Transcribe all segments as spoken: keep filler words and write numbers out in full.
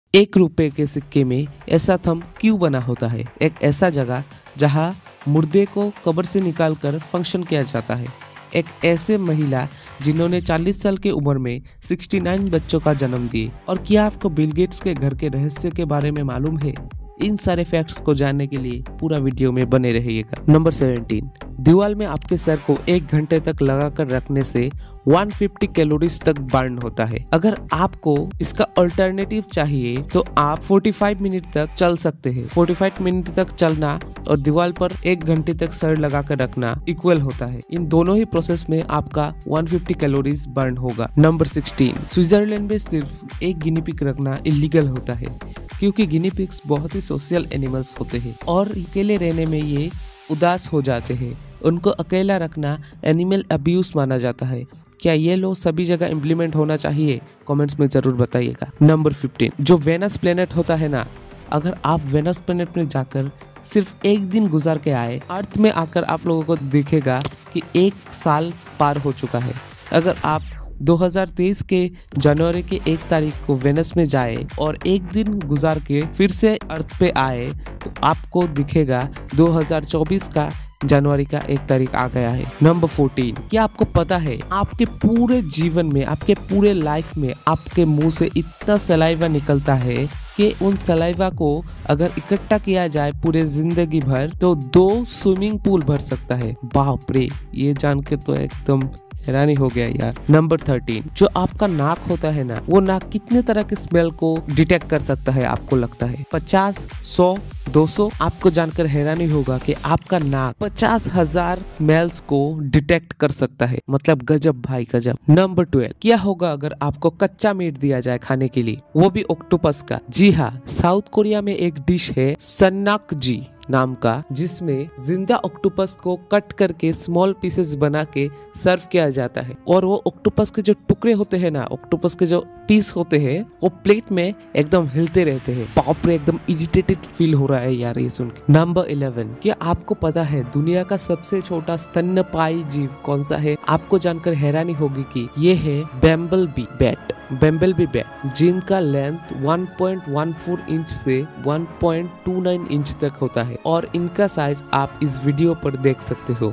एक रुपए के सिक्के में ऐसा थंब क्यों बना होता है? एक ऐसा जगह जहां मुर्दे को कब्र से निकालकर फंक्शन किया जाता है। एक ऐसे महिला जिन्होंने चालीस साल की उम्र में उनहत्तर बच्चों का जन्म दिए। और क्या आपको बिल गेट्स के घर के रहस्य के बारे में मालूम है? इन सारे फैक्ट्स को जानने के लिए पूरा वीडियो में बने रहिएगा। नंबर सत्रह, दीवार में आपके सर को एक घंटे तक लगाकर रखने से एक सौ पचास कैलोरीज तक बर्न होता है। अगर आपको इसका अल्टरनेटिव चाहिए तो आप पैंतालीस मिनट तक चल सकते हैं। पैंतालीस मिनट तक चलना और दीवार पर एक घंटे तक सर लगाकर रखना इक्वल होता है। इन दोनों ही प्रोसेस में आपका एक सौ पचास कैलोरीज बर्न होगा। नंबर सोलह, स्विट्जरलैंड में सिर्फ एक गिनी पिग रखना इलीगल होता है क्योंकि गिनी पिग्स बहुत ही सोशल एनिमल्स होते हैं और अकेले रहने में ये उदास हो जाते हैं। उनको अकेला रखना एनिमल अब्यूज माना जाता है। क्या ये लो सभी जगह इम्प्लीमेंट होना चाहिए? कमेंट्स में जरूर बताइएगा। नंबर पंद्रह, जो वेनस प्लेनेट होता है ना, अगर आप वेनस प्लेनेट में जाकर सिर्फ एक दिन गुजार के आए, अर्थ में आकर आप लोगों को दिखेगा कि एक साल पार हो चुका है। अगर आप दो हज़ार तेईस के जनवरी के एक तारीख को वेनस में जाए और एक दिन गुजार के फिर से अर्थ पे आए तो आपको दिखेगा दो हज़ार चौबीस का जनवरी का एक तारीख आ गया है। नंबर चौदह, क्या आपको पता है आपके पूरे जीवन में, आपके पूरे लाइफ में आपके मुंह से इतना सलाइवा निकलता है कि उन सलाइवा को अगर इकट्ठा किया जाए पूरे जिंदगी भर तो दो स्विमिंग पूल भर सकता है। बाप रे, ये जान के तो एकदम हैरानी हो गया यार। नंबर तेरह, जो आपका नाक होता है ना, वो नाक कितने तरह के स्मेल को डिटेक्ट कर सकता है आपको लगता है? पचास, सौ, दो सौ? आपको जानकर हैरानी होगा कि आपका नाक पचास हजार स्मेल्स को डिटेक्ट कर सकता है। मतलब गजब भाई गजब। नंबर बारह, क्या होगा अगर आपको कच्चा मीट दिया जाए खाने के लिए, वो भी ऑक्टोपस का? जी हाँ, साउथ कोरिया में एक डिश है सन्नाकजी नाम का, जिसमें जिंदा ऑक्टोपस को कट करके स्मॉल पीसेस बना के सर्व किया जाता है। और वो ऑक्टोपस के जो टुकड़े होते हैं ना, ऑक्टोपस के जो पीस होते हैं, वो प्लेट में एकदम हिलते रहते हैं। बाप रे, एकदम इरिटेटेड फील हो रहा है यार ये सुन के। नंबर ग्यारह, क्या आपको पता है दुनिया का सबसे छोटा स्तन्यपायी जीव कौन सा है? आपको जानकर हैरानी होगी कि ये है bumble bee bat. Bumble bee bat जिनका लेंथ एक पॉइंट एक चार इंच से एक पॉइंट दो नौ इंच तक होता है और इनका साइज आप इस वीडियो पर देख सकते हो।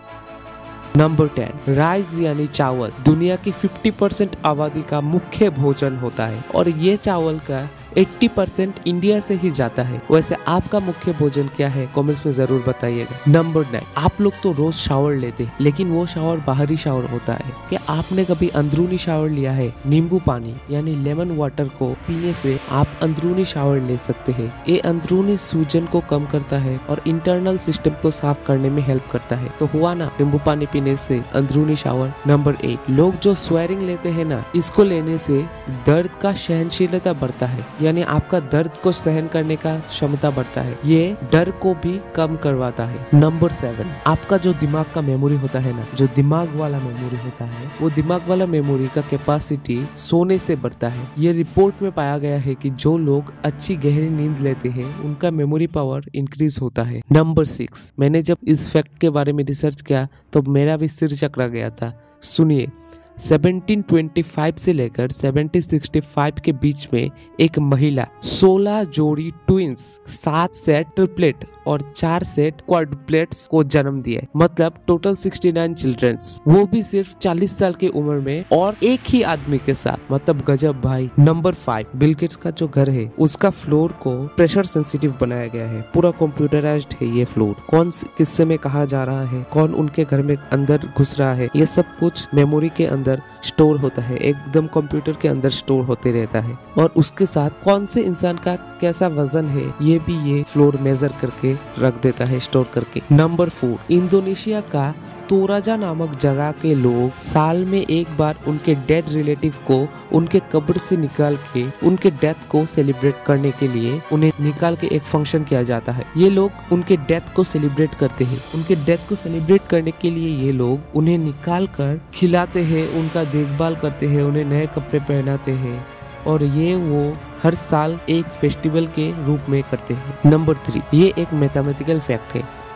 नंबर दस, राइस यानी चावल दुनिया की पचास परसेंट आबादी का मुख्य भोजन होता है और ये चावल का अस्सी परसेंट इंडिया से ही जाता है। वैसे आपका मुख्य भोजन क्या है? कमेंट्स में जरूर बताइएगा। नंबर नौ, आप लोग तो रोज शावर लेते हैं, लेकिन वो शावर बाहरी शावर होता है। क्या आपने कभी अंदरूनी शावर लिया है? नींबू पानी यानी लेमन वाटर को पीने से आप अंदरूनी शावर ले सकते हैं। ये अंदरूनी सूजन को कम करता है और इंटरनल सिस्टम को साफ करने में हेल्प करता है। तो हुआ ना नींबू पानी पीने से अंदरूनी शावर। नंबर एक, लोग जो स्वेरिंग लेते हैं ना, इसको लेने से दर्द का सहनशीलता बढ़ता है, यानी आपका दर्द को सहन करने का क्षमता बढ़ता है। ये डर को भी कम करवाता है। नंबर सेवन, आपका जो दिमाग का मेमोरी होता है ना, जो दिमाग वाला मेमोरी होता है, वो दिमाग वाला मेमोरी का कैपेसिटी सोने से बढ़ता है। ये रिपोर्ट में पाया गया है कि जो लोग अच्छी गहरी नींद लेते हैं उनका मेमोरी पावर इंक्रीज होता है। नंबर सिक्स, मैंने जब इस फैक्ट के बारे में रिसर्च किया तो मेरा भी सिर चकरा गया था। सुनिए, सत्रह सौ पच्चीस से लेकर सत्रह सौ पैंसठ के बीच में एक महिला सोलह जोड़ी ट्विंस, सात सेट ट्रिपलेट और चार सेट क्वाड्रुप्लेट्स को जन्म दिया। मतलब टोटल उनहत्तर चिल्ड्रंस, वो भी सिर्फ चालीस साल की उम्र में और एक ही आदमी के साथ। मतलब गजब भाई। नंबर फाइव, बिल गेट्स का जो घर है उसका फ्लोर को प्रेशर सेंसिटिव बनाया गया है। पूरा कंप्यूटराइज्ड है ये फ्लोर। कौन किस्से में कहा जा रहा है, कौन उनके घर में अंदर घुस रहा है, ये सब कुछ मेमोरी के अंदर स्टोर होता है, एकदम कंप्यूटर के अंदर स्टोर होते रहता है। और उसके साथ कौन से इंसान का कैसा वजन है ये भी ये फ्लोर मेजर करके रख देता है, स्टोर करके। नंबर फोर, इंडोनेशिया का तोराजा नामक जगह के लोग साल में एक बार उनके डेड रिलेटिव को उनके कब्र से निकाल के उनके डेथ को सेलिब्रेट करने के लिए उन्हें निकाल के एक फंक्शन किया जाता है। ये लोग उनके डेथ को सेलिब्रेट करते हैं। उनके डेथ को सेलिब्रेट करने के लिए ये लोग उन्हें निकाल कर खिलाते हैं, उनका देखभाल करते हैं, उन्हें नए कपड़े पहनाते हैं और ये वो हर साल एक फेस्टिवल के रूप में करते हैं। नंबर थ्री, ये एक मैथमेटिकल फैक्ट है।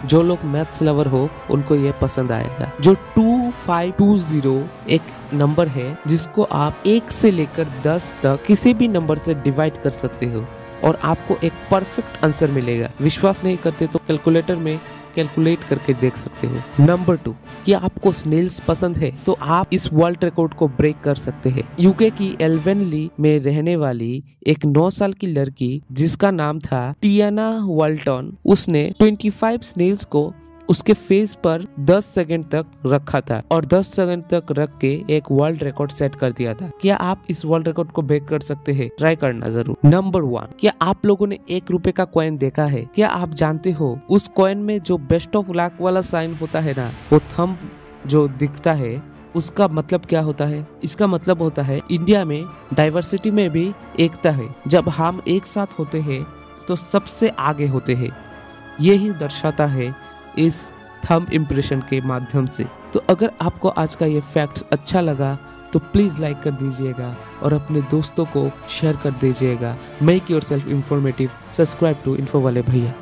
जो लोग मैथ्स लवर हो उनको ये पसंद आएगा। जो टू फाइव टू जीरो एक नंबर है जिसको आप एक से लेकर दस तक किसी भी नंबर से डिवाइड कर सकते हो और आपको एक परफेक्ट आंसर मिलेगा। विश्वास नहीं करते तो कैलकुलेटर में कैलकुलेट करके देख सकते हो। नंबर टू, कि आपको स्नेल्स पसंद है तो आप इस वर्ल्ड रिकॉर्ड को ब्रेक कर सकते हैं। यूके की एल्वेनली में रहने वाली एक नौ साल की लड़की जिसका नाम था टियाना वाल्टन, उसने पच्चीस स्नेल्स को उसके फेस पर दस सेकंड तक रखा था और दस सेकंड तक रख के एक वर्ल्ड रिकॉर्ड सेट कर दिया था। क्या आप इस वर्ल्ड रिकॉर्ड को ब्रेक कर सकते हैं? ट्राई करना जरूर। नंबर वन, क्या आप लोगों ने एक रुपए का कॉइन देखा है? क्या आप जानते हो उस कॉइन में जो बेस्ट ऑफ लक वाला साइन होता है ना, वो थंब जो दिखता है उसका मतलब क्या होता है? इसका मतलब होता है इंडिया में डाइवर्सिटी में भी एकता है। जब हम एक साथ होते हैं तो सबसे आगे होते हैं। यही दर्शाता है इस थंब इम्प्रेशन के माध्यम से। तो अगर आपको आज का ये फैक्ट्स अच्छा लगा तो प्लीज लाइक कर दीजिएगा और अपने दोस्तों को शेयर कर दीजिएगा। Make yourself informative, subscribe to info वाले भैया।